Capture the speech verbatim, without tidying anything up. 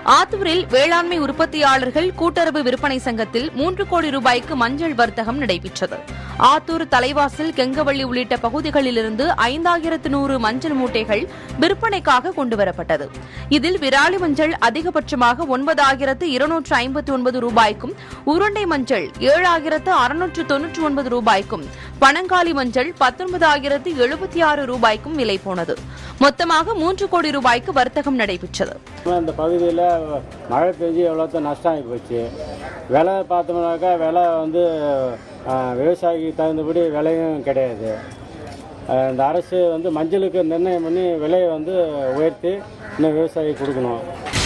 ஆத்தூரில் வேளாண்மை உற்பத்தியாளர்கள் கூட்டுறவு விற்பனை சங்கத்தில் மூன்று கோடி ரூபாய்க்கு மஞ்சள் வர்த்தகம் நடைபெற்றது. ஆத்தூர், தலைவாசல், கெங்கவள்ளி உள்ளிட்ட பகுதிகளிலிருந்து ஐந்தாயிரத்து நூறு மஞ்சள் மூட்டைகள் விற்பனைக்காக கொண்டுவரப்பட்டது. இதில் விராலி மஞ்சள் அதிகபட்சமாக ஒன்பதாயிரத்து இருநூற்று ஐம்பத்தி ஒன்பது ரூபாய்க்கும், உருண்டை மஞ்சள் ஏழாயிரத்து அறுநூற்று தொன்னூற்று ஒன்பது ரூபாய்க்கும், பனங்காலி மஞ்சள் பத்தொன்பதாயிரத்து எழுபத்தி ஆறு ரூபாய்க்கும் விலை போனது. மொத்தமாக மூன்று கோடி ரூபாய்க்கு வர்த்தகம் நடைபெற்றது. இந்த பகுதியில் மழை பெஞ்சு எவ்வளோ நஷ்டம் ஆகி போச்சு. விலை பார்த்தோம்னாக்கா விலை வந்து விவசாயிக்கு தகுந்தபடி விலையும் கிடையாது. இந்த அரசு வந்து மஞ்சளுக்கு நிர்ணயம் பண்ணி விலையை வந்து உயர்த்தி இன்னும் விவசாயிக்கு கொடுக்கணும்.